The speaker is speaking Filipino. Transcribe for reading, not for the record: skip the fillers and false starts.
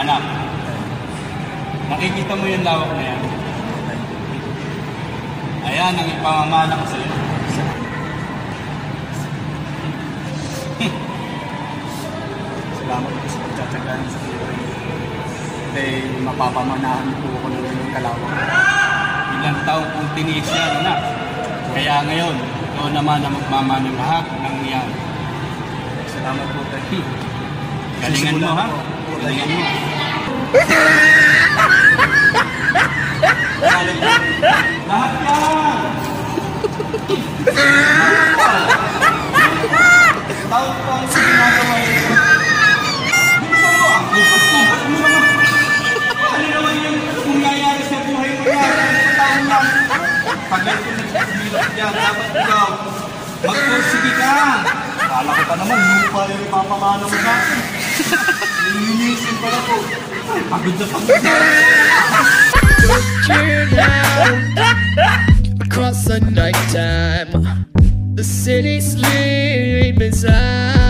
Anak, nakikita mo yung lawak na yan? Ayan ang ipamamana ko sa'yo. Salamat po sa pagtsatsagaan sa buhay. Dahil mapapamanahan po ako ng inyong kalawang. Ilang taong kong tiniis yan, anak. Kaya ngayon, ikaw naman ang magmamana ng lahat ng iyan. Salamat po tayo. Galingan mo, ha? Galingan mo. Lahat yan! Taon pa ang ginagawa ito. Bilisan mo ang upat-upat mo naman. Ano naman yung nangyayari sa buhay mo yan? Sa taon yan? Pag ito nagsasabilat dyan, dapat ikaw magpursige ka. Kala ko pa naman, lupa yung ipapamana mo sa akin. Nilinisin pala po. Ay, pagod na pagod na. Across the night time, the city sleep inside.